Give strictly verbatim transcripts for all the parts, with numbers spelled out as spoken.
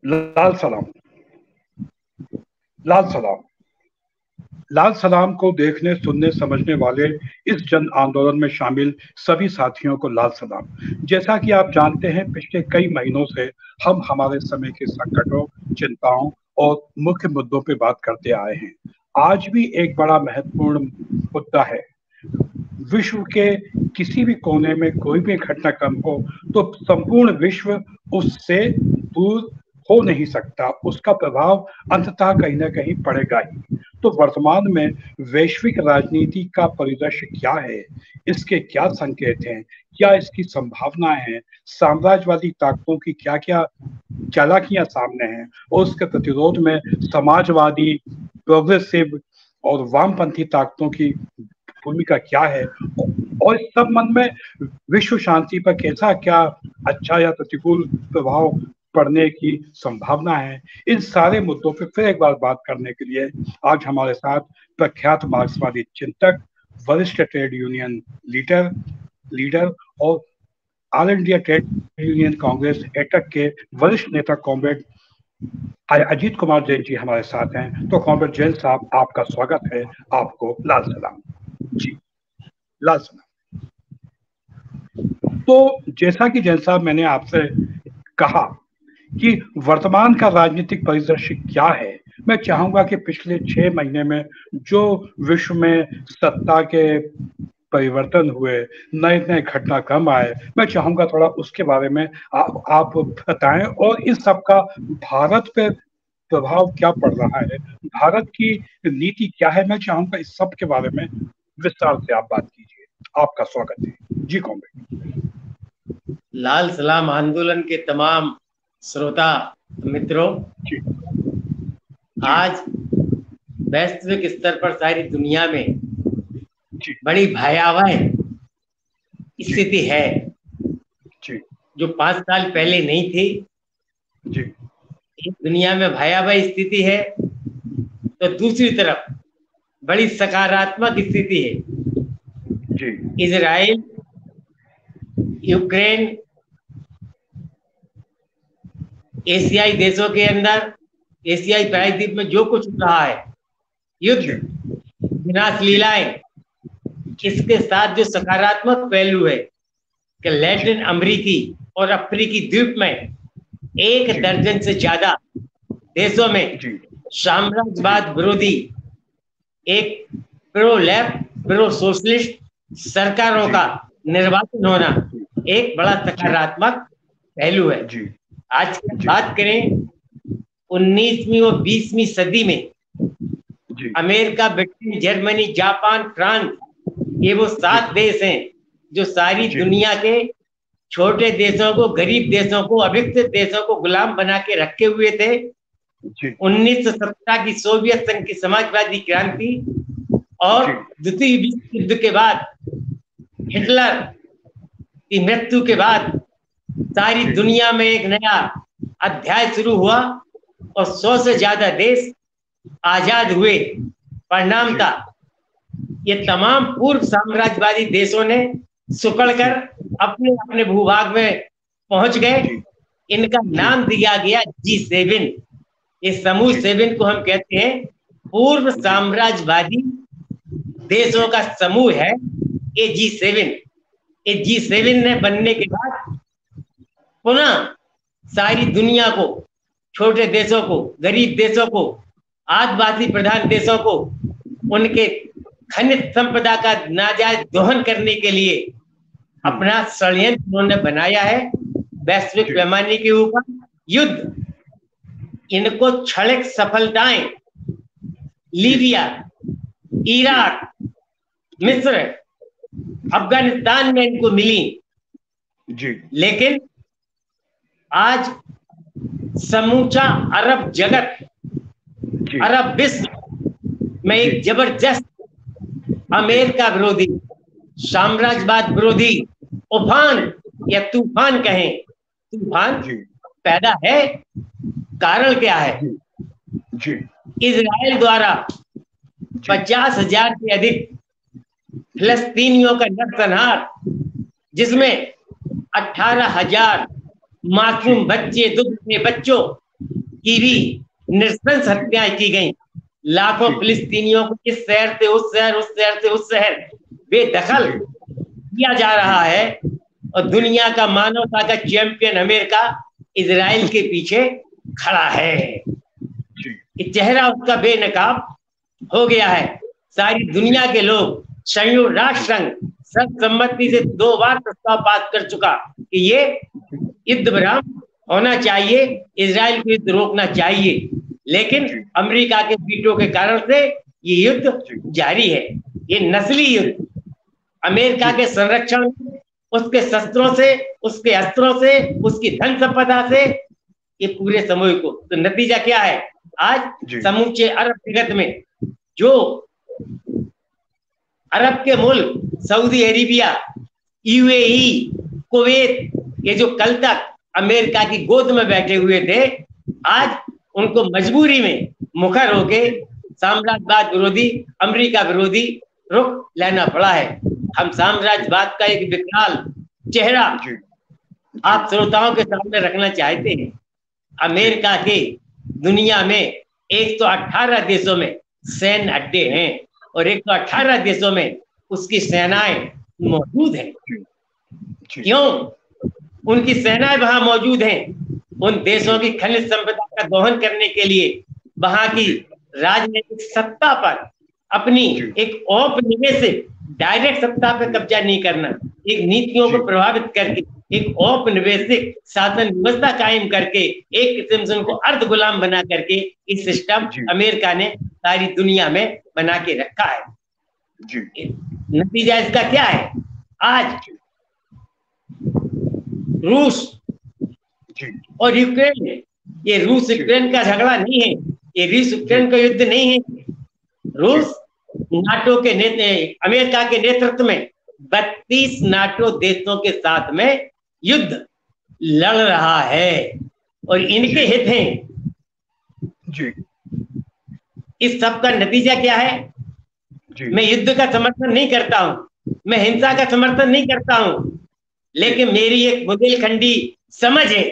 लाल सलाम। लाल सलाम। लाल सलाम को देखने, सुनने, समझने वाले इस जन आंदोलन में शामिल सभी साथियों को लाल सलाम। जैसा कि आप जानते हैं, पिछले कई महीनों से हम हमारे समय के संकटों, चिंताओं और मुख्य मुद्दों पे बात करते आए हैं। आज भी एक बड़ा महत्वपूर्ण मुद्दा है। विश्व के किसी भी कोने में कोई भी घटनाक्रम हो तो संपूर्ण विश्व उससे दूर हो नहीं सकता। उसका प्रभाव अंततः कहीं ना कहीं पड़ेगा ही। तो वर्तमान में वैश्विक राजनीति का परिदृश्य क्या है, इसके क्या संकेत हैं, क्या इसकी संभावनाएं हैं, साम्राज्यवादी ताकतों की क्या क्या चालाकियां सामने हैं और उसके प्रतिरोध में समाजवादी, प्रोग्रेसिव और वामपंथी ताकतों की भूमिका क्या है, और इस सब मन में विश्व शांति पर कैसा क्या अच्छा या प्रतिकूल प्रभाव पड़ने की संभावना है। इन सारे मुद्दों पर फिर एक बार बात करने के लिए आज हमारे साथ प्रख्यात मार्क्सवादी चिंतक, वरिष्ठ ट्रेड यूनियन लीडर लीडर और all India trade union Congress AITUC के वरिष्ठ नेता कॉमरेड अजीत कुमार जैन जी हमारे साथ हैं। तो कॉमरेड जैन साहब, आपका स्वागत है। आपको लाल सलाम जी। लाल सलाम। तो जैसा कि जैन साहब मैंने आपसे कहा कि वर्तमान का राजनीतिक परिदृश्य क्या है, मैं चाहूंगा कि पिछले छह महीने में जो विश्व में सत्ता के परिवर्तन हुए, नए नए घटनाक्रम आए, मैं चाहूंगा थोड़ा उसके बारे में आप, आप बताएं और इस सब का भारत पे प्रभाव क्या पड़ रहा है, भारत की नीति क्या है। मैं चाहूंगा इस सब के बारे में विस्तार से आप बात कीजिए। आपका स्वागत है जी कॉमरेड। लाल सलाम आंदोलन के तमाम श्रोता मित्रों, जी, जी, आज वैश्विक स्तर पर सारी दुनिया में जी, बड़ी भयावह स्थिति है जी, जो पांच साल पहले नहीं थी। जी, एक दुनिया में भयावह स्थिति है तो दूसरी तरफ बड़ी सकारात्मक स्थिति है। जी, इजराइल, यूक्रेन, एशियाई देशों के अंदर, एशियाई प्रायद्वीप में जो कुछ हो रहा है, युद्ध, विनाश लीलाएं, इसके साथ जो सकारात्मक पहलू है कि लैटिन अमेरिकी और अफ्रीकी द्वीप में एक दर्जन से ज्यादा देशों में साम्राज्यवाद विरोधी, एक प्रो लेफ्ट प्रो सोशलिस्ट सरकारों का निर्वाचन होना एक बड़ा सकारात्मक पहलू है। आज की बात करें, उन्नीसवीं और बीसवीं सदी में America, Britain, Germany, Japan, France, ये वो सात देश हैं जो सारी दुनिया के छोटे देशों को, गरीब देशों को, अविकसित देशों को गुलाम बना के रखे हुए थे। उन्नीस सौ सत्रह की सोवियत संघ की समाजवादी क्रांति और द्वितीय विश्व युद्ध के बाद हिटलर की मृत्यु के बाद सारी दुनिया में एक नया अध्याय शुरू हुआ और सौ से ज्यादा देश आजाद हुए। परिणामता ये तमाम पूर्व साम्राज्यवादी देशों ने सुकड़कर अपने अपने भूभाग में पहुंच गए। इनका नाम दिया गया जी सेवन। इस समूह सेवन को हम कहते हैं पूर्व साम्राज्यवादी देशों का समूह है ये जी सेवन। ये जी सेवन ने बनने के बाद पुनः सारी दुनिया को, छोटे देशों को, गरीब देशों को, आदिवासी प्रधान देशों को उनके खनिज संपदा का नाजायज दोहन करने के लिए अपना षड्यंत्र उन्होंने बनाया है। वैश्विक पैमाने के ऊपर युद्ध, इनको क्षणिक सफलताएं लीबिया, इराक, मिस्र, अफगानिस्तान में इनको मिली जी, लेकिन आज समूचा अरब जगत, अरब विश्व में एक जबरदस्त अमेरिका विरोधी, साम्राज्यवाद विरोधी उफान या तूफान कहें, तूफान पैदा है। कारण क्या है? जी, इजराइल द्वारा पचास हजार से अधिक फिलिस्तीनियों का नरसंहार, जिसमें अठारह हजार मासूम बच्चे, दुग्ध बच्चों की भी नृशंस हत्याएं की गई। लाखों फिलिस्तीनियों को इस शहर से उस शहर, उस शहर से उस शहर बेदखल किया जा रहा है, और दुनिया का मानवता का चैंपियन अमेरिका इजराइल के पीछे खड़ा है। चेहरा उसका बेनकाब हो गया है। सारी दुनिया के लोग, संयुक्त राष्ट्र संघ सर्वसम्मति से दो बार प्रस्ताव पास कर चुका कि ये युद्ध विराम होना चाहिए, इजराइल को युद्ध रोकना चाहिए, लेकिन अमेरिका के वीटो के कारण से ये युद्ध जारी है। ये नस्ली युद्ध अमेरिका के संरक्षण, उसके शस्त्रों से, उसके अस्त्रों से, उसकी धन संपदा से, ये पूरे समूह को। तो नतीजा क्या है? आज समूचे अरब जगत में जो अरब के मुल्क सऊदी अरेबिया, यूएई, कुवैत, ये जो कल तक अमेरिका की गोद में बैठे हुए थे, आज उनको मजबूरी में मुखर होके साम्राज्यवाद विरोधी, अमेरिका विरोधी रुख लेना पड़ा है। हम साम्राज्यवाद का एक विकराल चेहरा आप श्रोताओं के सामने रखना चाहते हैं। अमेरिका के दुनिया में एक सौ अठारह देशों में सैन्य अड्डे हैं और एक सौ अठारह देशों में उसकी सेनाएं मौजूद हैं। क्यों उनकी सेनाएं वहां मौजूद हैं? उन देशों की खनिज संपदा का दोहन करने के लिए, वहां की राजनीतिक सत्ता पर अपनी एक औपनिवेशिक डायरेक्ट सत्ता पर कब्जा नहीं करना, एक नीतियों को प्रभावित करके एक औपनिवेशिक शासन व्यवस्था कायम करके एक किस्म से उनको अर्ध गुलाम बना करके इस सिस्टम अमेरिका ने सारी दुनिया में बना के रखा है। जी। नतीजा इसका क्या है? आज रूस और यूक्रेन, ये रूस यूक्रेन का झगड़ा नहीं है, ये रूस यूक्रेन का युद्ध नहीं है। रूस नाटो के नेतृत्व, अमेरिका के नेतृत्व में बत्तीस नाटो देशों के साथ में युद्ध लड़ रहा है और इनके हित हैं। जी। इस सब का नतीजा क्या है? जी। मैं युद्ध का समर्थन नहीं करता हूं, मैं हिंसा का समर्थन नहीं करता हूं, लेकिन मेरी एक बुंदेलखंडी समझ है,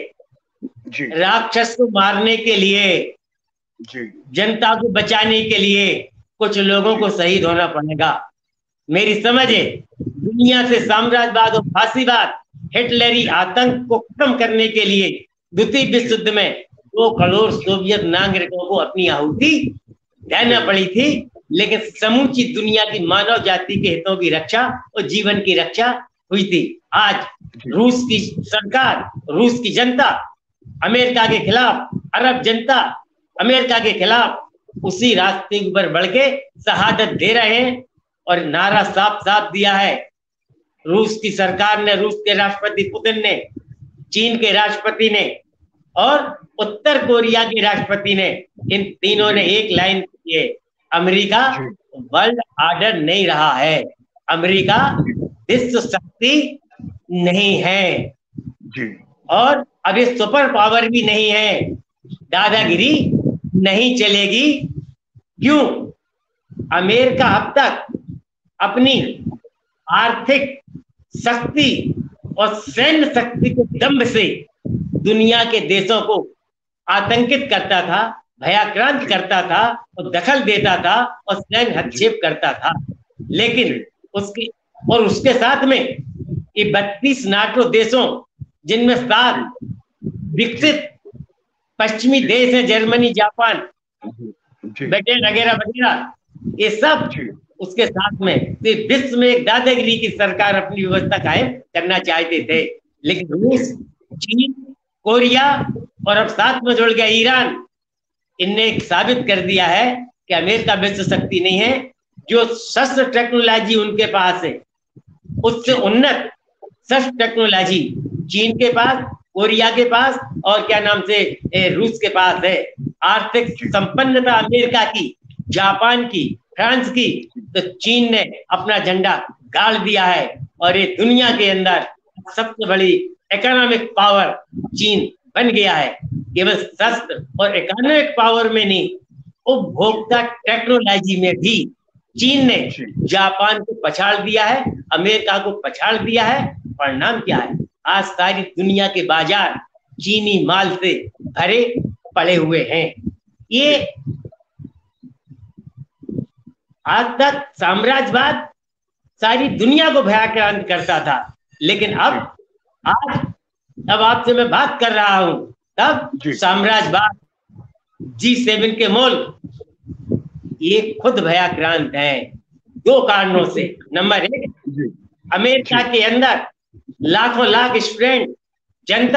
राक्षस को मारने के लिए, जी, जनता को बचाने के लिए कुछ लोगों को शहीद होना पड़ेगा। मेरी समझ है, दुनिया से साम्राज्यवाद और फांसीवाद, हिटलरी आतंक को खत्म करने के लिए द्वितीय विश्व युद्ध में दो करोड़ सोवियत नागरिकों को अपनी आहुति देना पड़ी थी, लेकिन समूची दुनिया की मानव जाति के हितों की रक्षा और जीवन की रक्षा हुई थी। आज रूस की सरकार, रूस की जनता अमेरिका के खिलाफ, अरब जनता अमेरिका के खिलाफ उसी रास्ते पर बढ़ के शहादत दे रहे हैं और नारा साफ साफ दिया है। रूस की सरकार ने, रूस के राष्ट्रपति पुतिन ने, चीन के राष्ट्रपति ने और उत्तर कोरिया के राष्ट्रपति ने, इन तीनों ने एक लाइन की है, अमेरिका वर्ल्ड ऑर्डर नहीं रहा है, अमेरिका विश्व शक्ति नहीं है जी। और अब ये सुपर पावर भी नहीं है, दादागिरी नहीं चलेगी। क्यों? अमेरिका अब तक अपनी आर्थिक शक्ति और सैन्य शक्ति के दम्भ से दुनिया के देशों को आतंकित करता था, भयाक्रांत करता था और दखल देता था और सैन्य हस्तक्षेप करता था। लेकिन उसकी और उसके साथ में ये बत्तीस नाटो देशों, जिनमें सात विकसित पश्चिमी देश है, जर्मनी, जापान, ब्रिटेन वगैरह वगैरह, ये सब उसके साथ में विश्व में एक दादागिरी की सरकार अपनी व्यवस्था कायम करना चाहते थे। लेकिन रूस, चीन, कोरिया और अब साथ में जुड़ गया ईरान, इनने साबित कर दिया है कि अमेरिका विश्व शक्ति नहीं है। जो शस्त्र टेक्नोलॉजी उनके पास है, उससे उन्नत शस्त्र टेक्नोलॉजी चीन के पास, कोरिया के पास और क्या नाम से ए, रूस के पास है। आर्थिक संपन्नता अमेरिका की, जापान की, फ्रांस की, तो चीन ने अपना झंडा गाड़ दिया है और ये दुनिया के अंदर सबसे बड़ी इकोनॉमिक पावर चीन बन गया है। केवल शस्त्र और इकोनॉमिक पावर में नहीं, उपभोक्ता टेक्नोलॉजी में भी चीन ने जापान को पछाड़ दिया है, अमेरिका को पछाड़ दिया है। परिणाम क्या है? आज सारी दुनिया के बाजार चीनी माल से भरे पड़े हुए हैं। ये आज तक साम्राज्यवाद सारी दुनिया को भयाक्रांत करता था, लेकिन अब आज अब आपसे मैं बात कर रहा हूं, तब साम्राज्यवाद जी सेवन के मुल्क ये खुद भयाक्रांत है, दो कारणों से। नंबर एक, अमेरिका के अंदर लाखों लाख स्टूडेंट जनता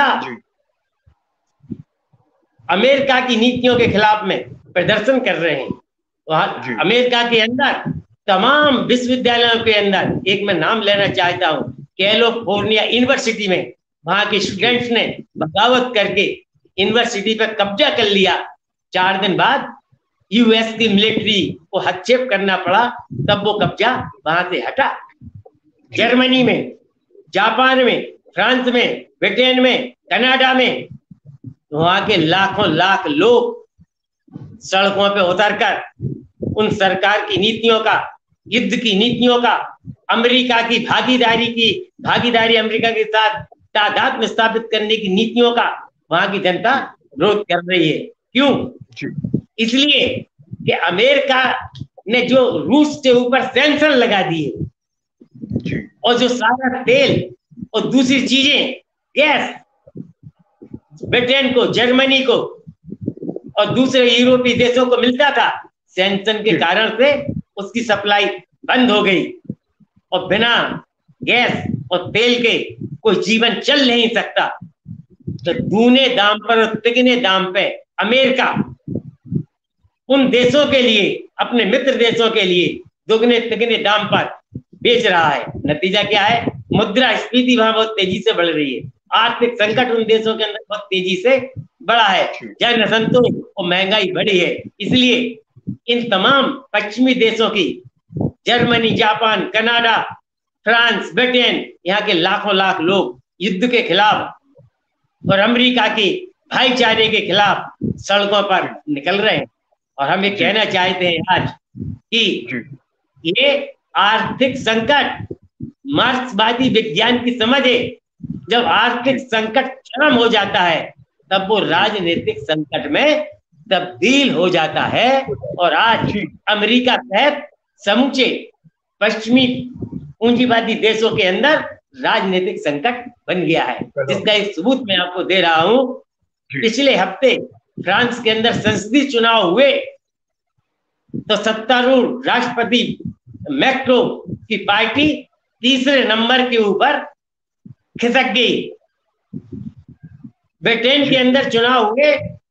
अमेरिका की नीतियों के खिलाफ में प्रदर्शन कर रहे हैं। वहां अमेरिका के अंदर तमाम विश्वविद्यालयों के अंदर, एक मैं नाम लेना चाहता हूं, कैलिफोर्निया यूनिवर्सिटी में वहां के स्टूडेंट्स ने बगावत करके यूनिवर्सिटी पर कब्जा कर लिया। चार दिन बाद यूएस की मिलिट्री को हस्तक्षेप करना पड़ा, तब वो कब्जा वहां से हटा। जर्मनी में, जापान में, फ्रांस में, ब्रिटेन में, कनाडा में वहां के लाखों लाख लोग सड़कों पे उतरकर उन सरकार की नीतियों का, युद्ध की नीतियों का, अमेरिका की भागीदारी की भागीदारी अमेरिका के साथ तादाद में स्थापित करने की नीतियों का वहां की जनता विरोध कर रही है। क्यों? इसलिए कि अमेरिका ने जो रूस के ऊपर सैंक्शन लगा दिए और जो सारा तेल और दूसरी चीजें, गैस ब्रिटेन को, जर्मनी को और दूसरे यूरोपीय देशों को मिलता था, सैंक्शन के कारण से उसकी सप्लाई बंद हो गई और बिना गैस और तेल के कोई जीवन चल नहीं सकता। तो दूने दाम पर और तिगने दाम पे अमेरिका उन देशों के लिए, अपने मित्र देशों के लिए दुगने तिगने दाम पर बेच रहा है। नतीजा क्या है? मुद्रास्फीति वहां बहुत तेजी से बढ़ रही है, आर्थिक संकट उन देशों के अंदर बहुत तेजी से बढ़ा है, जन असंतोष और महंगाई बढ़ी है। इसलिए इन तमाम पश्चिमी देशों की, Germany, Japan, Canada, France, Britain, यहाँ के लाखों लाख लोग युद्ध के खिलाफ और अमेरिका के भाईचारे के खिलाफ सड़कों पर निकल रहे हैं। और हम ये कहना चाहते हैं आज कि ये आर्थिक संकट मार्क्सवादी विज्ञान की समझ है। जब आर्थिक संकट चरम हो जाता है तब वो राजनीतिक संकट में तब्दील हो जाता है। और आज अमेरिका सहित समूचे पश्चिमी पूंजीवादी देशों के अंदर राजनीतिक संकट बन गया है, जिसका एक सबूत मैं आपको दे रहा हूं। पिछले हफ्ते फ्रांस के अंदर संसदीय चुनाव हुए तो सत्तारूढ़ राष्ट्रपति मैक्रो की पार्टी तीसरे नंबर के ऊपर खिसक गई। ब्रिटेन के अंदर चुनाव हुए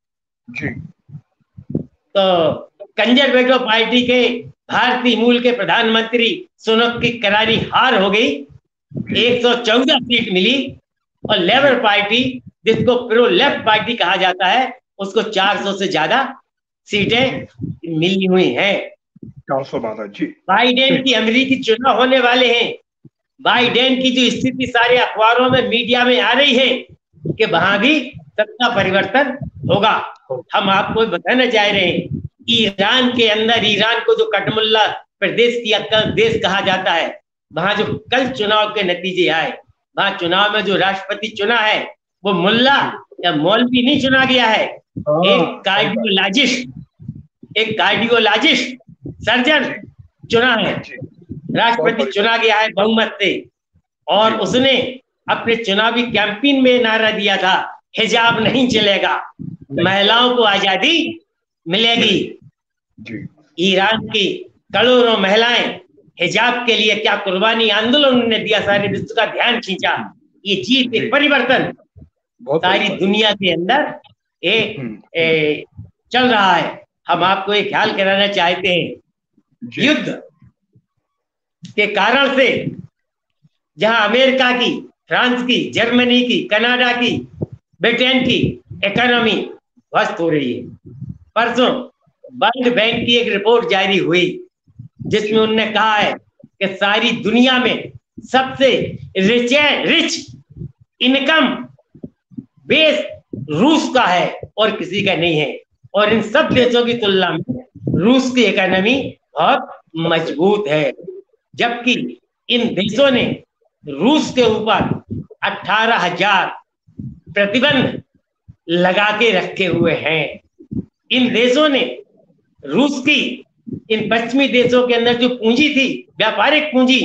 तो कंजरवेटिव पार्टी के भारतीय मूल के प्रधानमंत्री सुनक की करारी हार हो गई, एक सौ चौदह सीट मिली। और लेबर पार्टी, जिसको प्रो लेफ्ट पार्टी कहा जाता है, उसको चार सौ से ज्यादा सीटें मिली हुई हैं। चार सौ बारह जी। बाइडेन की अमेरिकी चुनाव होने वाले हैं। बाइडेन की जो स्थिति सारे अखबारों में, मीडिया में आ रही है कि वहां भी सत्ता परिवर्तन होगा। हम आपको बताना चाह रहे हैं, ईरान के अंदर, ईरान को जो कटमुल्ला प्रदेश की देश कहा जाता है, वहां जो कल चुनाव के नतीजे आए, वहां चुनाव में जो राष्ट्रपति चुना है वो मुल्ला या मौलवी नहीं चुना गया है, एक कार्डियोलॉजिस्ट, एक कार्डियोलॉजिस्ट सर्जन चुना है। राष्ट्रपति चुना गया है बहुमत से। और उसने अपने चुनावी कैंपेन में नारा दिया था, हिजाब नहीं चलेगा, महिलाओं को आजादी मिलेगी। ईरान की करोड़ों महिलाएं हिजाब के लिए क्या कुर्बानी, आंदोलन उन्होंने दिया, सारे विश्व का ध्यान खींचा। ये जीत, एक परिवर्तन सारी दुनिया के अंदर एक ए, चल रहा है। हम आपको एक ख्याल कराना चाहते हैं, युद्ध के कारण से जहां अमेरिका की, फ्रांस की, जर्मनी की, कनाडा की, ब्रिटेन की इकोनॉमी ध्वस्त हो रही है। परसों वर्ल्ड बैंक की एक रिपोर्ट जारी हुई जिसमें उन्होंने कहा है कि सारी दुनिया में सबसे रिच रिच इनकम बेस रूस का है और किसी का नहीं है। और इन सब देशों की तुलना में रूस की इकोनॉमी बहुत मजबूत है, जबकि इन देशों ने रूस के ऊपर अठारह हजार प्रतिबंध लगा के रखे हुए हैं। इन देशों ने रूस की, इन पश्चिमी देशों के अंदर जो पूंजी थी, व्यापारिक पूंजी,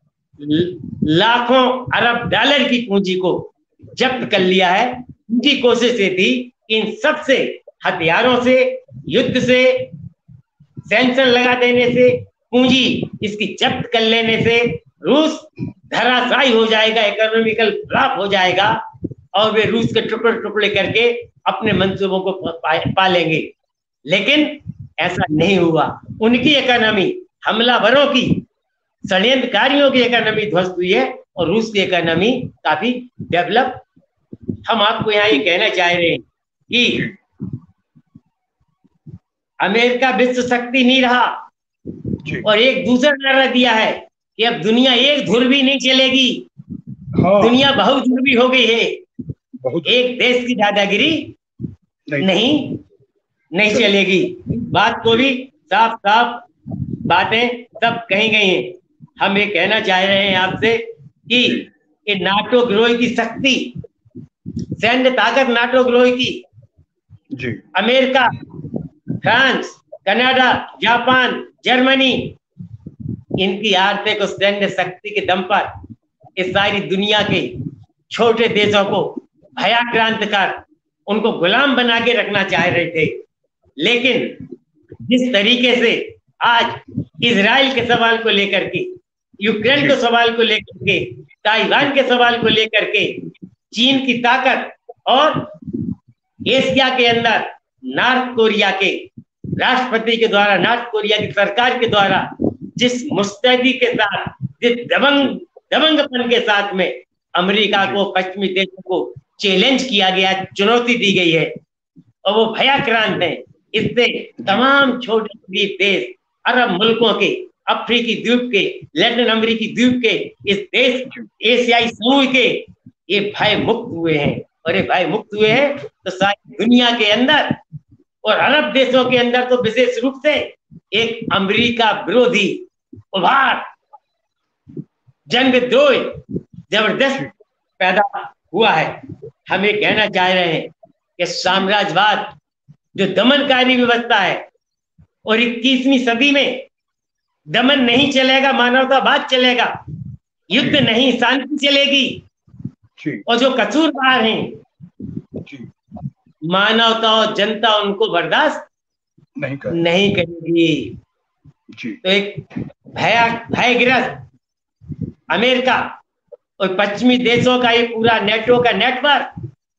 लाखों अरब डॉलर की पूंजी को जब्त कर लिया है। उनकी कोशिश ये थी इन सबसे हथियारों से, युद्ध से, सैंक्शन लगा देने से, पूंजी इसकी जब्त कर लेने से रूस धराशायी हो जाएगा, इकोनॉमिकल फ्लॉप हो जाएगा और वे रूस के टुकड़े टुकड़े करके अपने मंसूबों को पा लेंगे। लेकिन ऐसा नहीं हुआ। उनकी इकोनॉमी, हमलावरों की, षड्यंत्रकारियों की इकोनॉमी ध्वस्त हुई है और रूस की इकोनॉमी काफी डेवलप। हम आपको यहाँ ये कहना चाह रहे हैं कि अमेरिका विश्व शक्ति नहीं रहा और एक दूसरा नारा दिया है कि अब दुनिया एक ध्रुवी नहीं चलेगी। हाँ। दुनिया बहुध्रुवी हो गई है। एक देश की दादागिरी नहीं नहीं, नहीं चलेगी। बात को भी साफ साफ बातें सब कही गई हैं। हम ये कहना चाह रहे हैं आपसे कि ये नाटो गिरोह की शक्ति, सैन्य ताकत नाटो गिरोह की जी, America, France, Canada, Japan, Germany, इनकी आर्थिक और सैन्य शक्ति के दम पर इस सारी दुनिया के छोटे देशों को भयाक्रांत कर उनको गुलाम बना के रखना चाह रहे थे। लेकिन जिस तरीके से आज इजराइल के सवाल को लेकर के, यूक्रेन के सवाल को लेकर के, ताइवान के सवाल को लेकर के चीन की ताकत और एशिया के अंदर नॉर्थ कोरिया के राष्ट्रपति के द्वारा, नॉर्थ कोरिया की सरकार के द्वारा जिस मुस्तैदी के साथ, जिस दबंग दबंगपन के साथ में अमेरिका को, पश्चिमी देशों को चैलेंज किया गया, चुनौती दी गई है और वो भयाक्रांत है। इससे तमाम छोटे गरीब देश, अरब मुल्कों के, अफ्रीकी द्वीप के, लैटिन अमेरिकी द्वीप के, इस देश एशियाई समूह के ये भय मुक्त हुए हैं। और ये भय मुक्त हुए हैं तो सारी दुनिया के अंदर और अरब देशों के अंदर तो विशेष रूप से एक अमेरिका विरोधी उभार, जंग द्रोह जबरदस्त पैदा हुआ है। हम ये कहना चाह रहे हैं कि साम्राज्यवाद जो दमनकारी व्यवस्था है और इक्कीसवीं सदी में दमन नहीं चलेगा, मानवतावाद चलेगा, युद्ध नहीं, शांति चलेगी। और जो कसूरवार हैं, मानवता और जनता उनको बर्दाश्त नहीं, कर। नहीं करेगी। तो एक भया भयग्रस्त अमेरिका और पश्चिमी देशों का ये पूरा नेटो का नेटवर्क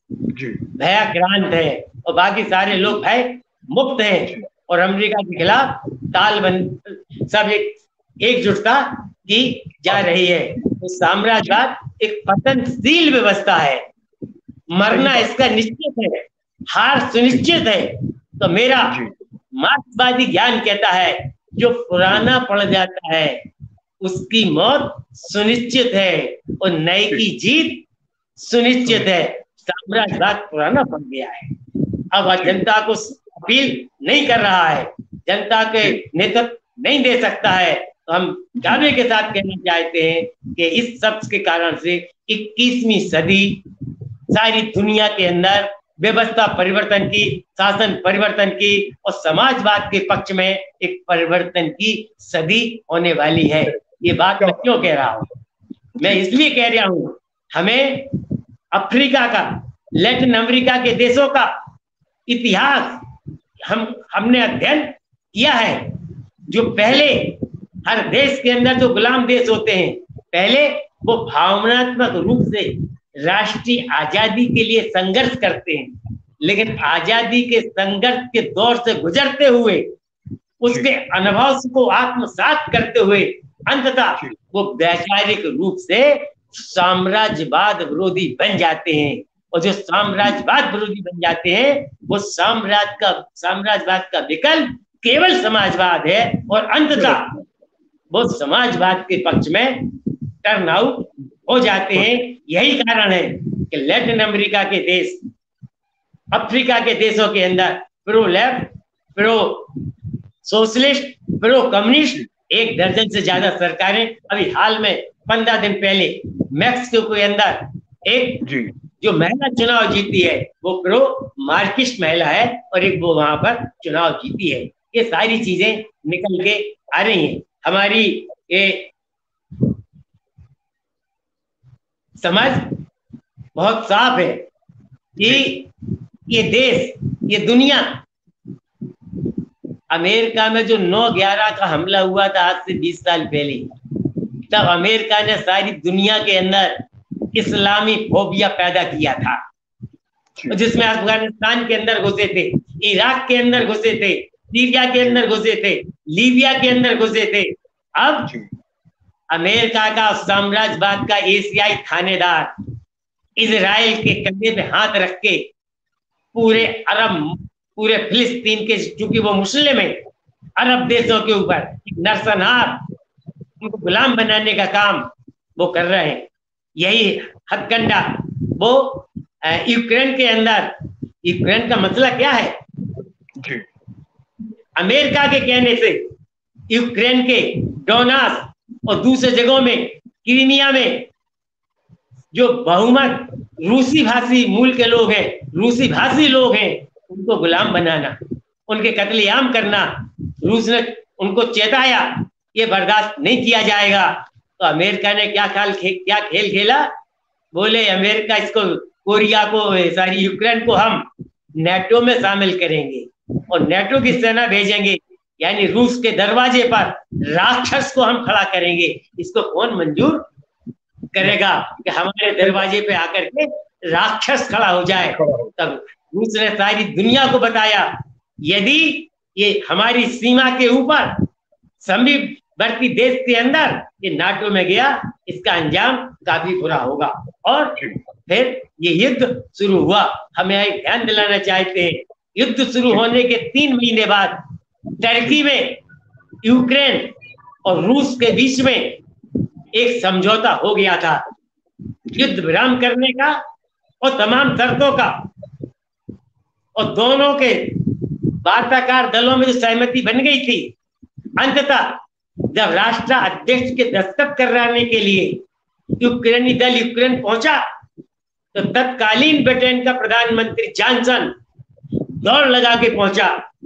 भयाक्रांत है और बाकी सारे लोग भय मुक्त हैं और अमेरिका के खिलाफ तालबंद सब एक एकजुटता की जा रही है। तो साम्राज्यवाद एक पतनशील व्यवस्था है, मरना इसका निश्चित है, हार सुनिश्चित है। तो मेरा मार्क्सवादी ज्ञान कहता है जो पुराना पड़ जाता है उसकी मौत सुनिश्चित है और नए की जीत सुनिश्चित है। साम्राज्यवाद पुराना पड़ गया है, अब जनता को अपील नहीं कर रहा है, जनता के नेतृत्व नहीं दे सकता है। तो हम दावे के साथ कहना चाहते हैं कि इस सब के कारण से इक्कीसवीं सदी सारी दुनिया के अंदर व्यवस्था परिवर्तन की, शासन परिवर्तन की और समाजवाद के पक्ष में एक परिवर्तन की सदी होने वाली है। ये बात मैं क्यों कह रहा हूँ? मैं इसलिए कह रहा हूँ, हमें अफ्रीका का, लैटिन अमेरिका के देशों का इतिहास हम हमने अध्ययन किया है। जो पहले हर देश के अंदर जो गुलाम देश होते हैं, पहले वो भावनात्मक रूप से राष्ट्रीय आजादी के लिए संघर्ष करते हैं, लेकिन आजादी के संघर्ष के दौर से गुजरते हुए, उसके अनुभव को आत्मसात करते हुए अंततः वो वैचारिक रूप से साम्राज्यवाद विरोधी बन जाते हैं। और जो साम्राज्यवाद विरोधी बन जाते हैं वो साम्राज्य का साम्राज्यवाद का विकल्प केवल समाजवाद है और अंततः वो समाजवाद के पक्ष में टर्न आउट हो जाते हैं। यही कारण है कि लैटिन अमेरिका के देश, अफ्रीका के देशों के अंदर pro left, pro socialist, pro communist एक दर्जन से ज्यादा सरकारें, अभी हाल में पंद्रह दिन पहले मैक्सिको के अंदर एक जो महिला चुनाव जीती है वो प्रो मार्क्सिस्ट महिला है और एक वो वहां पर चुनाव जीती है। ये सारी चीजें निकल के आ रही हैं। हमारी ये समझ बहुत साफ है कि ये देश, ये दुनिया, अमेरिका में जो नौ ग्यारह का हमला हुआ था आज से बीस साल पहले, तब अमेरिका ने सारी दुनिया के अंदर इस्लामी फोबिया पैदा किया था, जिसमें अफगानिस्तान के अंदर घुसे थे, इराक के अंदर घुसे थे, सीरिया के अंदर घुसे थे, लीबिया के अंदर घुसे थे। अब अमेरिका का साम्राज्यवाद का एशियाई थानेदार इजराइल के कंधे पे हाथ रख के पूरे अरब, पूरे फिलिस्तीन के, चूंकि वो मुस्लिम है, अरब देशों के ऊपर नरसंहार, उनको गुलाम बनाने का काम वो कर रहे हैं। यही हथकंडा वो यूक्रेन के अंदर, यूक्रेन का मसला क्या है जी? अमेरिका के कहने से यूक्रेन के डोनास और दूसरे जगहों में, क्रीमिया में जो बहुमत रूसी भाषी मूल के लोग हैं, रूसी भाषी लोग हैं, उनको गुलाम बनाना, उनके कत्लेआम करना, रूस ने उनको चेताया ये बर्दाश्त नहीं किया जाएगा। तो अमेरिका ने क्या ख्याल खे, क्या खेल खेला? बोले अमेरिका इसको, कोरिया को, सारी यूक्रेन को हम नेटो में शामिल करेंगे और नेटो की सेना भेजेंगे, यानी रूस के दरवाजे पर राक्षस को हम खड़ा करेंगे। इसको कौन मंजूर करेगा कि हमारे दरवाजे पे आकर के राक्षस खड़ा हो जाए? तब रूस ने सारी दुनिया को बताया यदि ये हमारी सीमा के ऊपर समीपवर्ती देश के अंदर ये नाटो में गया, इसका अंजाम काफी बुरा होगा। और फिर ये युद्ध शुरू हुआ। हमें ध्यान दिलाना चाहते हैं, युद्ध शुरू होने के तीन महीने बाद टर्की में यूक्रेन और रूस के बीच में एक समझौता हो गया था, युद्ध विराम करने का और तमाम शर्तों का, और दोनों के वार्ताकार दलों में जो सहमति बन गई थी, अंततः जब राष्ट्र अध्यक्ष के दस्तखत कराने के लिए यूक्रेनी दल यूक्रेन पहुंचा, तो तत्कालीन ब्रिटेन का प्रधानमंत्री जॉनसन दौड़ लगा के पहुंचा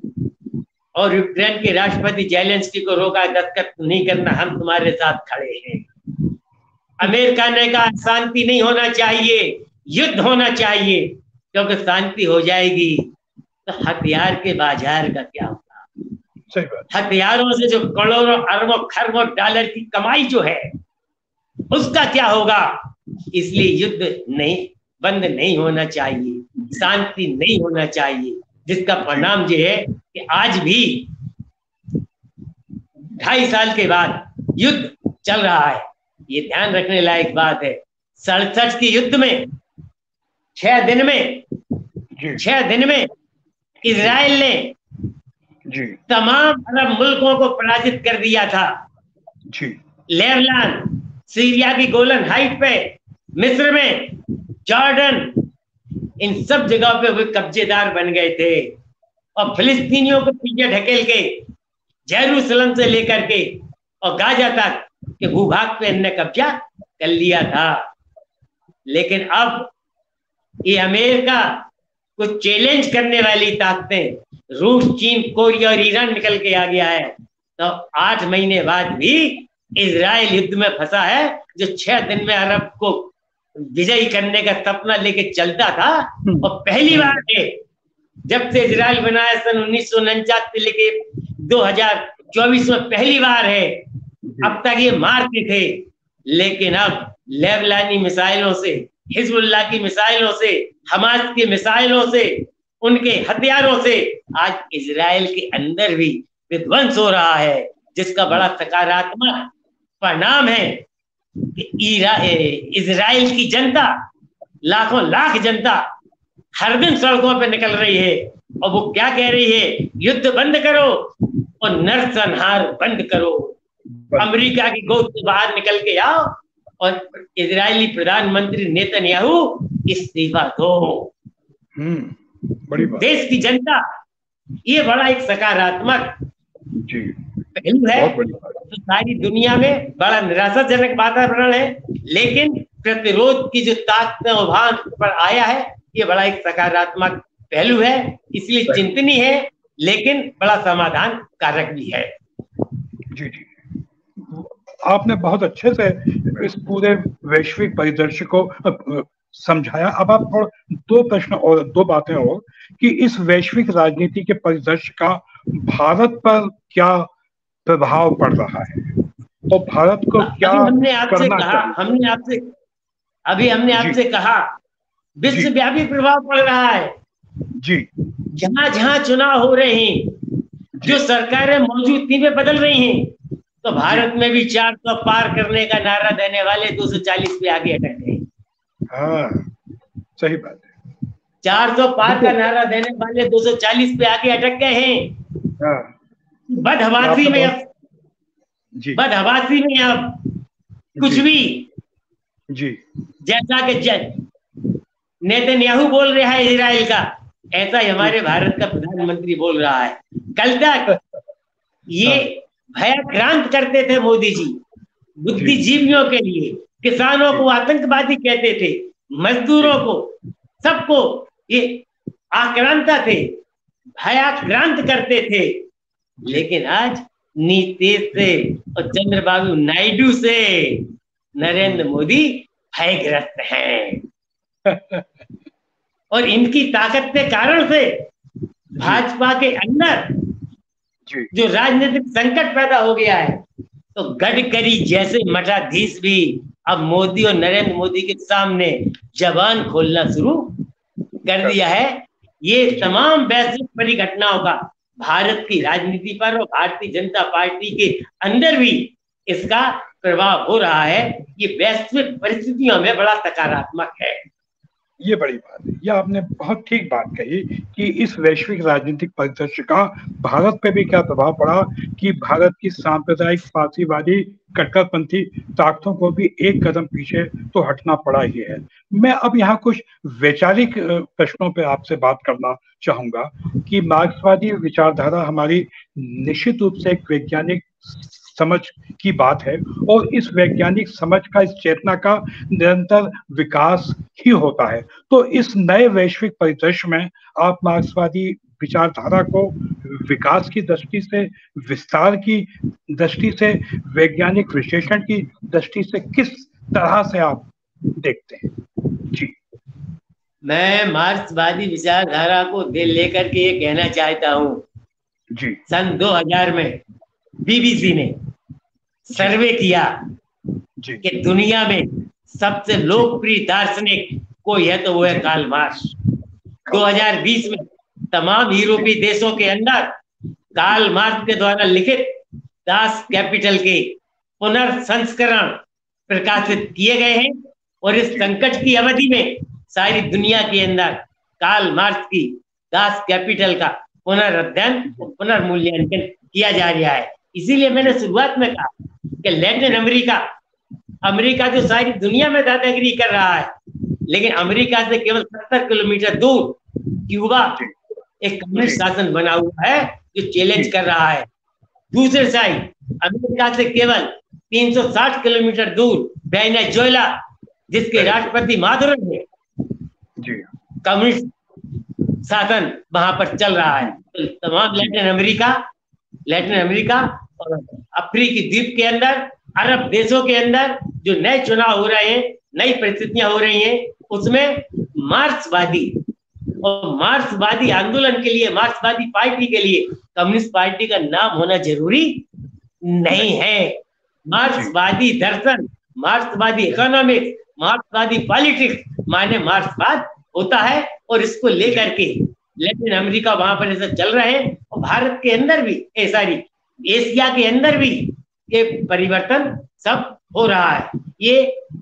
और यूक्रेन के राष्ट्रपति जेलेंस्की को रोका, दस्तखत नहीं करना, हम तुम्हारे साथ खड़े हैं। अमेरिका ने कहा शांति नहीं होना चाहिए, युद्ध होना चाहिए, क्योंकि शांति हो जाएगी तो हथियार के बाजार का क्या होगा? सही बात। हथियारों से जो करोड़ों अरबों खरबों डॉलर की कमाई जो है उसका क्या होगा? इसलिए युद्ध नहीं, बंद नहीं होना चाहिए, शांति नहीं होना चाहिए, जिसका परिणाम ये है कि आज भी ढाई साल के बाद युद्ध चल रहा है। ये ध्यान रखने लायक बात है। सड़सठ के युद्ध में छह दिन में छह दिन में इजराइल ने जी तमाम अरब मुल्कों को पराजित कर दिया था जी। लेबनान, सीरिया की गोलन हाइट पे, मिस्र में, जॉर्डन, इन सब जगहों पे वे कब्जेदार बन गए थे और फिलिस्तीनियों को पीछे ढकेल के जेरूसलम से लेकर के और गाजा तक के भूभाग पे इन्होंने कब्जा कर लिया था। लेकिन अब ये अमेरिका को चैलेंज करने वाली ताकतें, रूस, चीन, कोरिया और ईरान निकल के आ गया है। तो आठ महीने बाद भी इजराइल युद्ध में फंसा है, जो छह दिन में अरब को विजयी करने का सपना लेके चलता था। और पहली बार है जब से इजराइल बनाया सन उन्नीस सौ उनचास से लेके दो हजार चौबीस में पहली बार है। अब तक ये मारते थे, लेकिन अब लेबनानी मिसाइलों से, हिजबुल्लाह की मिसाइलों से, हमास की मिसाइलों से, उनके हथियारों से आज इजराइल के अंदर भी विध्वंस हो रहा है, जिसका बड़ा सकारात्मक परिणाम है कि इजराइल की जनता, लाखों लाख जनता हर दिन सड़कों पर निकल रही है और वो क्या कह रही है? युद्ध बंद करो और नरसंहार बंद करो। अमेरिका की गोद से बाहर निकल के आओ और इजरायली प्रधानमंत्री नेतन्याहू इस्तीफा दो। हम्म बड़ी बात। देश की जनता, ये बड़ा एक सकारात्मक जी पहलू है। तो सारी दुनिया में बड़ा निराशाजनक वातावरण है, लेकिन प्रतिरोध की जो ताकत उभान पर आया है, ये बड़ा एक सकारात्मक पहलू है, इसलिए चिंतनीय है, लेकिन बड़ा समाधान कारक भी है। जी जी, आपने बहुत अच्छे से इस पूरे वैश्विक परिदृश्य को समझाया। अब आप थोड़ा दो प्रश्न और दो बातें और कि इस वैश्विक राजनीति के परिदृश्य का भारत पर क्या प्रभाव पड़ रहा है, तो भारत को क्या अभी हमने आपसे करना कहा चाहिए? हमने आपसे अभी हमने आपसे कहा विश्वव्यापी प्रभाव पड़ रहा है जी। जहां जहां चुनाव हो रहे हैं, जो सरकारें मौजूदगी में बदल रही हैं, तो भारत में भी चार सौ पार करने का नारा देने वाले दो सौ चालीस पे आगे अटक गए। हाँ, सही बात है। चार सौ पार का नारा देने वाले दो सौ चालीस पे आगे अटक गए हैं। हाँ। बदहवासी में अब जी बदहवासी में अब कुछ भी जी जैसा कि नेतन्याहू बोल रहा है इजराइल का, ऐसा ही हमारे भारत का प्रधानमंत्री बोल रहा है। कल तक ये भयाक्रांत करते थे मोदी जी, बुद्धिजीवियों के लिए, किसानों को आतंकवादी कहते थे, मजदूरों को, सबको ये आक्रांता थे, भयाक्रांत करते थे। लेकिन आज नीतीश से और चंद्रबाबू नायडू से नरेंद्र मोदी भयग्रस्त हैं और इनकी ताकत के कारण से भाजपा के अंदर जो राजनीतिक संकट पैदा हो गया है, तो गडकरी जैसे मठाधीश भी अब मोदी और नरेंद्र मोदी के सामने जबान खोलना शुरू कर दिया है। ये तमाम वैश्विक परिघटनाओं का भारत की राजनीति पर और भारतीय जनता पार्टी के अंदर भी इसका प्रभाव हो रहा है। ये वैश्विक परिस्थितियों में बड़ा सकारात्मक है। ये बड़ी बात है, ये आपने बहुत ठीक बात कही कि इस वैश्विक राजनीतिक परिदृश्य का भारत पे भी क्या प्रभाव पड़ा कि भारत की सांप्रदायिक फासीवादी कट्टरपंथी ताकतों को भी एक कदम पीछे तो हटना पड़ा ही है। मैं अब यहाँ कुछ वैचारिक प्रश्नों पे आपसे बात करना चाहूंगा कि मार्क्सवादी विचारधारा हमारी निश्चित रूप से एक वैज्ञानिक समझ की बात है और इस वैज्ञानिक समझ का, इस चेतना का निरंतर विकास ही होता है। तो इस नए वैश्विक परिदृश्य में आप मार्क्सवादी विचारधारा को विकास की दृष्टि से, विस्तार की दृष्टि से, वैज्ञानिक विश्लेषण की दृष्टि से किस तरह से आप देखते हैं? जी, मैं मार्क्सवादी विचारधारा को दिल लेकर के ये कहना चाहता हूँ जी। सन दो हज़ार में बीबीसी ने सर्वे किया कि दुनिया में सबसे लोकप्रिय दार्शनिक कोई है तो वो है कार्ल मार्क्स। दो हज़ार बीस में तमाम यूरोपीय देशों के अंदर कार्ल मार्क्स के द्वारा लिखित दास कैपिटल के पुनर्संस्करण प्रकाशित किए गए हैं और इस संकट की अवधि में सारी दुनिया के अंदर कार्ल मार्क्स की दास कैपिटल का पुनर्अध्ययन और पुनर्मूल्यांकन किया जा रहा है। इसीलिए मैंने शुरुआत में कहा कि लैटिन अमेरिका अमेरिका जो सारी दुनिया में दादागिरी कर रहा है, लेकिन अमेरिका से केवल सत्तर किलोमीटर दूर क्यूबा एक कम्युनिस्ट शासन बना हुआ है जो चैलेंज कर रहा है। दूसरे साइड अमेरिका से केवल तीन सौ साठ किलोमीटर दूर वेनेजुएला, जिसके राष्ट्रपति मादुरो है, कम्युनिस्ट शासन वहां पर चल रहा है। तो तमाम लैटिन अमेरिका लैटिन अमेरिका और अफ्रीकी द्वीप के अंदर, अरब देशों के अंदर जो नए चुनाव हो रहे हैं, नई परिस्थितियां हो रही हैं, उसमें मार्क्सवादी और मार्क्सवादी आंदोलन के लिए, मार्क्सवादी पार्टी के लिए कम्युनिस्ट पार्टी का नाम होना जरूरी नहीं है। मार्क्सवादी दर्शन, मार्क्सवादी इकोनॉमिक्स, मार्क्सवादी पॉलिटिक्स माने मार्क्सवाद होता है और इसको लेकर के लैटिन अमेरिका वहां पर ऐसा चल रहे हैं और भारत के अंदर भी ऐसा ही, एशिया के अंदर भी ये परिवर्तन सब हो रहा है। ये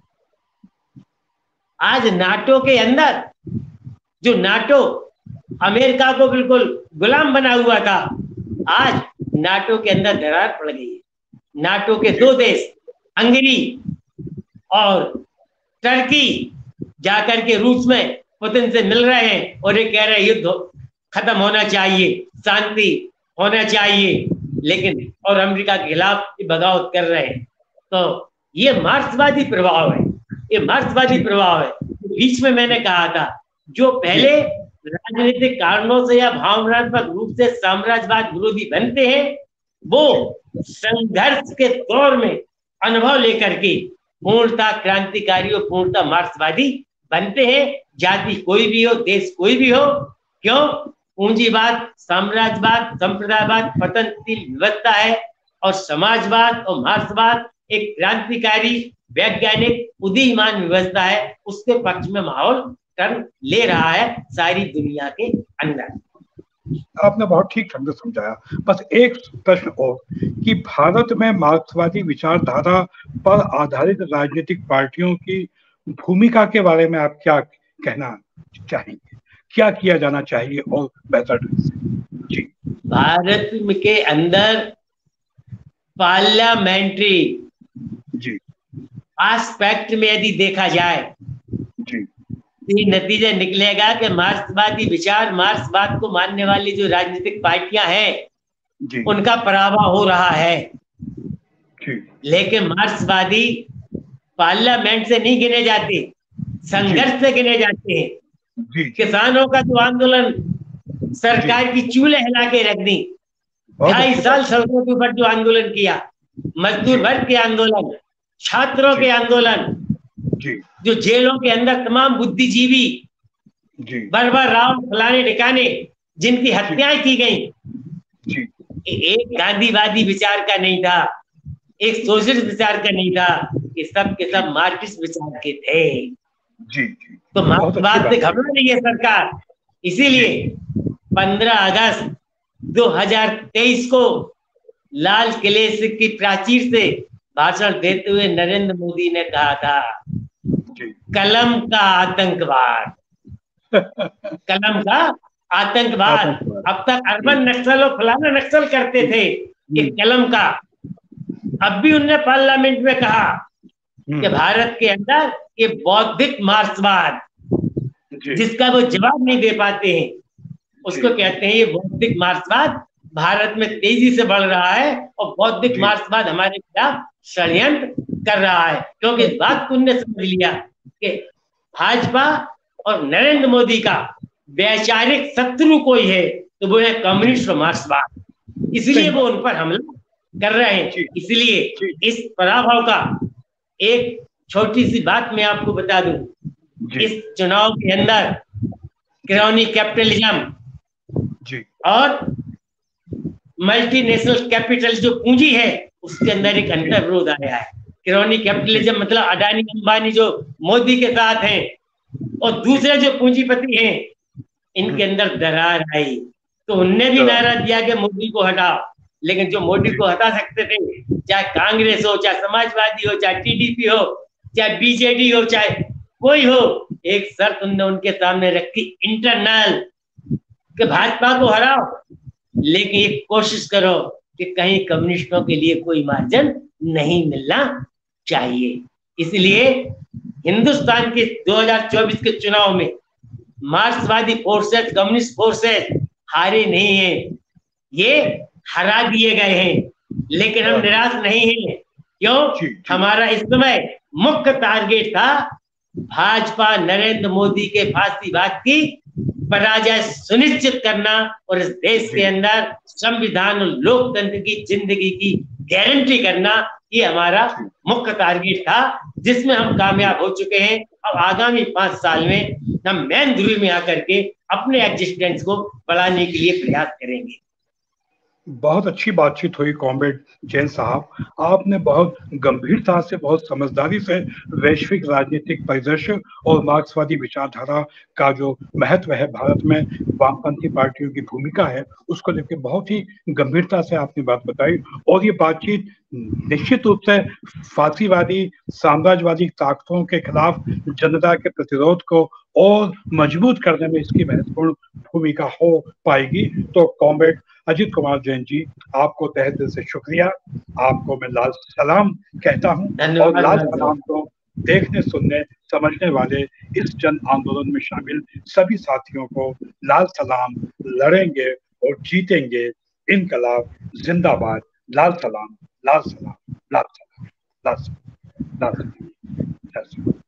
आज नाटो के अंदर, जो नाटो अमेरिका को बिल्कुल गुलाम बना हुआ था, आज नाटो के अंदर दरार पड़ गई है। नाटो के दो देश हंगरी और टर्की जाकर के रूस में पुतिन से मिल रहे हैं और ये कह रहे हैं युद्ध खत्म होना चाहिए, शांति होना चाहिए, लेकिन और अमेरिका के खिलाफ बगावत कर रहे हैं। तो ये मार्क्सवादी प्रभाव है। ये मार्क्सवादी प्रभाव है। बीच में मैंने कहा था जो पहले राजनीतिक कारणों से या भावनात्मक रूप से साम्राज्यवाद विरोधी बनते हैं वो संघर्ष के दौर में अनुभव लेकर के पूर्णतः क्रांतिकारी और पूर्णतः मार्क्सवादी बनते हैं। जाति कोई भी हो, देश कोई भी हो, क्यों? पूंजीवाद, साम्राज्यवाद, संप्रदायवाद पतनशील व्यवस्था है और समाजवाद और मार्क्सवाद एक क्रांतिकारी वैज्ञानिक उदीयमान व्यवस्था है। उसके पक्ष में माहौल टर्न ले रहा है सारी दुनिया के अंदर। आपने बहुत ठीक ढंग से समझाया। बस एक प्रश्न और कि भारत में मार्क्सवादी विचारधारा पर आधारित राजनीतिक पार्टियों की भूमिका के बारे में आप क्या कहना चाहेंगे? क्या किया जाना चाहिए और बेहतर ढंग से? जी, भारत के अंदर पार्लियामेंट्री जी एस्पेक्ट में यदि देखा जाए जी ये नतीजा निकलेगा कि मार्क्सवादी विचार, मार्क्सवाद को मानने वाली जो राजनीतिक पार्टियां हैं उनका पराभव हो रहा है। लेकिन मार्क्सवादी पार्लियामेंट से नहीं गिने जाते, संघर्ष से गिने जाते हैं। किसानों का जो आंदोलन सरकार की चूल्हे हिला के रख दी, ढाई साल सड़कों के ऊपर जो आंदोलन किया, मजदूर वर्ग के आंदोलन, छात्रों के आंदोलन, जो जेलों के अंदर तमाम बुद्धिजीवी बर्बर राव फलाने ठिकाने जिनकी हत्याएं की गई, एक गांधीवादी विचार का नहीं था, एक सोशलिस्ट विचार का नहीं था, ये सब के सब मार्क्सिस्ट विचार के थे। जी, जी। तो मार्क्सवाद से घबरा रही है सरकार। इसीलिए पंद्रह अगस्त दो हज़ार तेईस को लाल किले से की प्राचीर से भाषण देते हुए नरेंद्र मोदी ने कहा था कलम का आतंकवाद, कलम का आतंकवाद। अब तक अर्बन नक्सल और फलाना नक्सल करते थे, एक कलम का। अब भी उन्होंने पार्लियामेंट में कहा कि भारत के अंदर ये बौद्धिक मार्क्सवाद, जिसका वो जवाब नहीं दे पाते हैं, उसको कहते हैं ये बौद्धिक मार्क्सवाद भारत में तेजी से बढ़ रहा है और बौद्धिक मार्क्सवाद हमारे खिलाफ षड्यंत्र कर रहा है। क्योंकि इस बात को उन्होंने समझ लिया कि भाजपा और नरेंद्र मोदी का वैचारिक शत्रु कोई है तो वो है कम्युनिस्ट और मार्क्सवाद, इसलिए वो उन पर हमला कर रहे हैं। इसलिए इस पराभव का एक छोटी सी बात मैं आपको बता दूं, इस चुनाव के अंदर क्रोनी कैपिटलिज्म और मल्टीनेशनल कैपिटल जो पूंजी है उसके अंदर एक अंतर विरोध आया है। क्रोनी कैपिटलिज्म मतलब अडानी अंबानी जो मोदी के साथ हैं और दूसरे जो पूंजीपति हैं इनके अंदर दरार आई, तो उनने भी नारा दिया कि मोदी को हटाओ। लेकिन जो मोदी को हटा सकते थे, चाहे कांग्रेस हो, चाहे समाजवादी हो, चाहे टीडीपी हो, चाहे बीजेडी हो, चाहे कोई हो, एक शर्त उनने उनके सामने रखी इंटरनल कि भाजपा को हराओ लेकिन एक कोशिश करो कि कहीं कम्युनिस्टों के लिए कोई मार्जिन नहीं मिलना चाहिए। इसलिए हिंदुस्तान के दो हज़ार चौबीस के चुनाव में मार्क्सवादी फोर्सेस, कम्युनिस्ट फोर्सेस हारे नहीं है, ये हरा दिए गए हैं। लेकिन हम निराश नहीं हैं। क्यों? हमारा इस समय मुख्य टारगेट था भाजपा नरेंद्र मोदी के फांसीवाद की पराजय सुनिश्चित करना और इस देश के अंदर संविधान और लोकतंत्र की जिंदगी की गारंटी करना। ये हमारा मुख्य टारगेट था जिसमें हम कामयाब हो चुके हैं। अब आगामी पांच साल में हम मेन ध्रुव में आकर के अपने एग्जिस्टेंस को बढ़ाने के लिए प्रयास करेंगे। बहुत अच्छी बातचीत हुई कॉमरेड जैन साहब। आपने बहुत गंभीरता से, बहुत समझदारी से वैश्विक राजनीतिक परिदृश्य और मार्क्सवादी विचारधारा का जो महत्व है, भारत में वामपंथी पार्टियों की भूमिका है, उसको लेकर बहुत ही गंभीरता से आपने बात बताई। और ये बातचीत निश्चित रूप से फासीवादी साम्राज्यवादी ताकतों के खिलाफ जनता के प्रतिरोध को और मजबूत करने में इसकी महत्वपूर्ण भूमिका हो पाएगी। तो कॉमरेड अजीत कुमार जैन जी, आपको तहे दिल से शुक्रिया। आपको मैं लाल सलाम कहता हूँ और लाल सलाम को देखने, सुनने, समझने वाले इस जन आंदोलन में शामिल सभी साथियों को लाल सलाम। लड़ेंगे और जीतेंगे, इनकलाब जिंदाबाद। लाल सलाम, लाल सलाम, लाल सलाम, लाल सलाम, लाल सलाम।